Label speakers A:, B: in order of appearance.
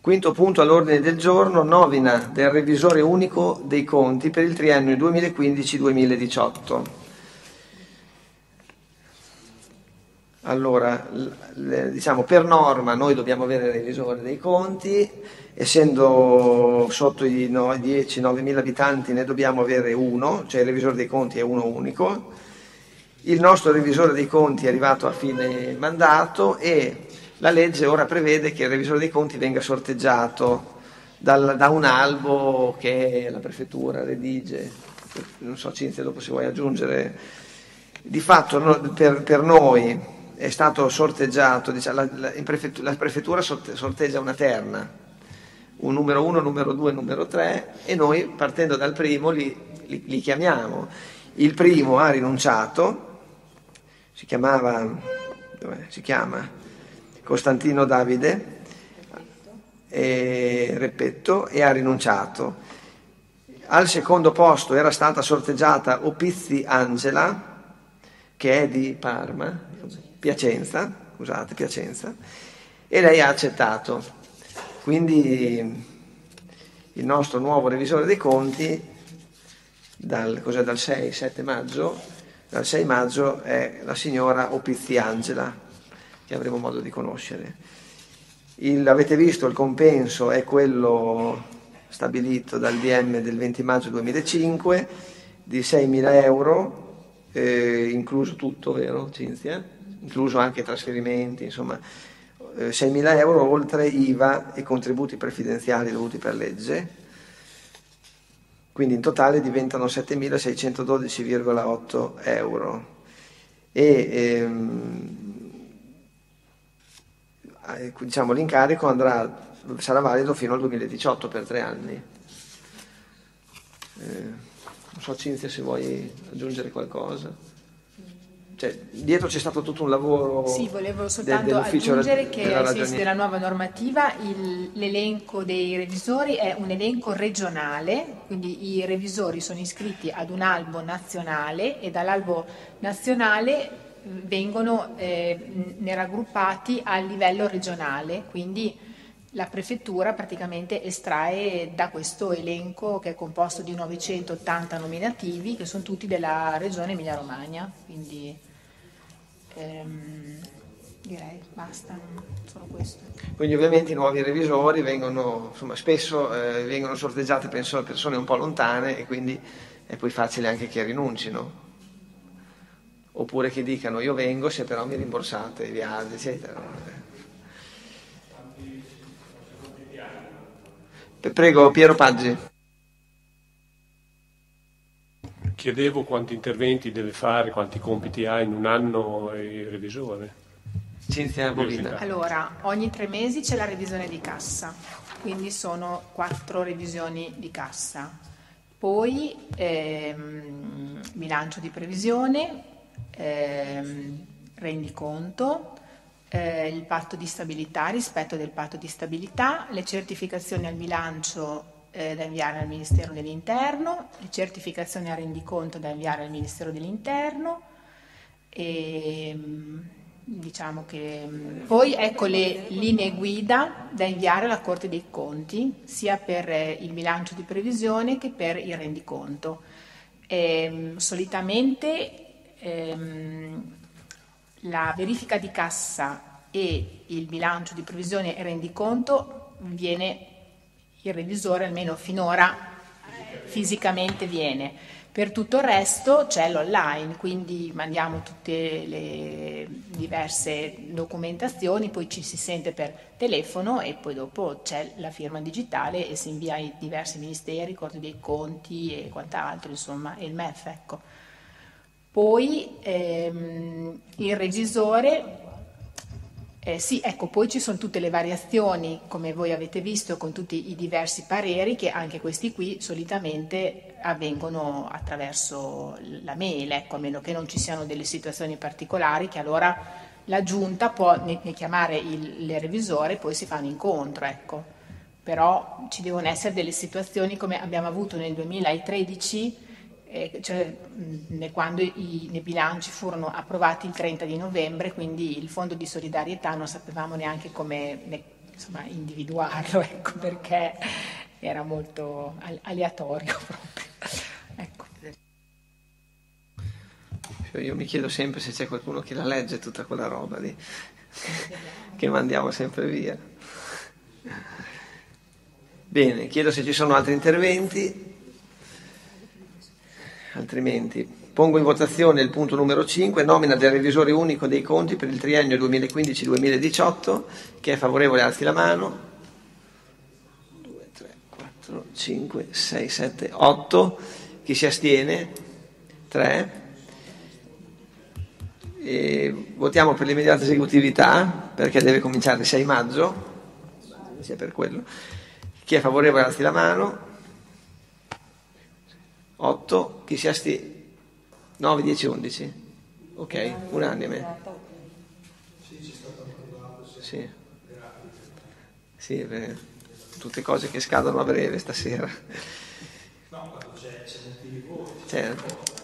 A: Quinto punto all'ordine del giorno, nomina del revisore unico dei conti per il triennio 2015-2018. Allora, diciamo, per norma noi dobbiamo avere il revisore dei conti, essendo sotto i 10-9 mila abitanti ne dobbiamo avere uno, cioè il revisore dei conti è uno unico. Il nostro revisore dei conti è arrivato a fine mandato e la legge ora prevede che il revisore dei conti venga sorteggiato da un albo che la prefettura redige. Non so, Cinzia, dopo se vuoi aggiungere. Di fatto per noi è stato sorteggiato, diciamo, la prefettura sorteggia una terna, un numero 1, numero 2, numero 3, e noi partendo dal primo li chiamiamo. Il primo ha rinunciato, si chiama Costantino Davide Repetto, e ha rinunciato. Al secondo posto era stata sorteggiata Opizzi Angela, che è di Piacenza, e lei ha accettato. Quindi il nostro nuovo revisore dei conti dal 6-7 maggio, dal 6 maggio è la signora Opizzi Angela, che avremo modo di conoscere. Avete visto, il compenso è quello stabilito dal DM del 20 maggio 2005 di 6.000 euro, incluso tutto, vero Cinzia? Incluso anche trasferimenti, insomma 6.000 euro oltre IVA e contributi previdenziali dovuti per legge, quindi in totale diventano 7.612,8 euro. E diciamo, l'incarico sarà valido fino al 2018 per 3 anni. Non so, Cinzia, se vuoi aggiungere qualcosa. Cioè, dietro c'è stato tutto un lavoro.
B: Sì, volevo soltanto aggiungere che ai sensi della nuova normativa l'elenco dei revisori è un elenco regionale, quindi i revisori sono iscritti ad un albo nazionale e dall'albo nazionale vengono raggruppati a livello regionale, quindi la prefettura praticamente estrae da questo elenco, che è composto di 980 nominativi, che sono tutti della regione Emilia-Romagna, quindi direi basta, solo questo.
A: Quindi ovviamente i nuovi revisori vengono, insomma, spesso vengono sorteggiate persone un po' lontane, e quindi è poi facile anche che rinuncino, oppure che dicano io vengo se però mi rimborsate i viaggi, eccetera. Prego, Piero Paggi.
C: Chiedevo quanti interventi deve fare, quanti compiti ha in un anno il revisore.
A: Cinzia Bovina.
B: Allora, ogni 3 mesi c'è la revisione di cassa, quindi sono 4 revisioni di cassa. Poi bilancio di previsione, rendiconto, il patto di stabilità, rispetto del patto di stabilità, le certificazioni al bilancio da inviare al Ministero dell'Interno, le certificazioni al rendiconto da inviare al Ministero dell'Interno, e diciamo che poi ecco le linee guida da inviare alla Corte dei Conti, sia per il bilancio di previsione che per il rendiconto. Solitamente la verifica di cassa e il bilancio di previsione e rendiconto viene il revisore, almeno finora fisicamente viene. Per tutto il resto c'è l'online, quindi mandiamo tutte le diverse documentazioni, poi ci si sente per telefono e poi dopo c'è la firma digitale e si invia ai diversi ministeri, Corte dei Conti e quant'altro, insomma, e il MEF, ecco. Poi il revisore, sì, ecco, poi ci sono tutte le variazioni, come voi avete visto, con tutti i diversi pareri, che anche questi qui solitamente avvengono attraverso la mail, ecco, a meno che non ci siano delle situazioni particolari, che allora la giunta può ne chiamare il revisore e poi si fa un incontro, ecco. Però ci devono essere delle situazioni come abbiamo avuto nel 2013, cioè quando i bilanci furono approvati il 30 di novembre, quindi il fondo di solidarietà non sapevamo neanche come insomma, individuarlo, ecco, perché era molto aleatorio proprio. Ecco.
A: Io mi chiedo sempre se c'è qualcuno che la legge tutta quella roba lì, che mandiamo sempre via. Bene, chiedo se ci sono altri interventi, altrimenti pongo in votazione il punto numero 5, nomina del revisore unico dei conti per il triennio 2015-2018. Chi è favorevole alzi la mano. 2, 3, 4, 5, 6, 7, 8. Chi si astiene? 3. E votiamo per l'immediata esecutività, perché deve cominciare il 6 maggio, sia per quello. Chi è favorevole alzi la mano. 8. Chi si astiene? 9, 10, 11. Ok, unanime. Sì. Sì, tutte cose che scadono a breve stasera. No, quando c'è motivi. Certo.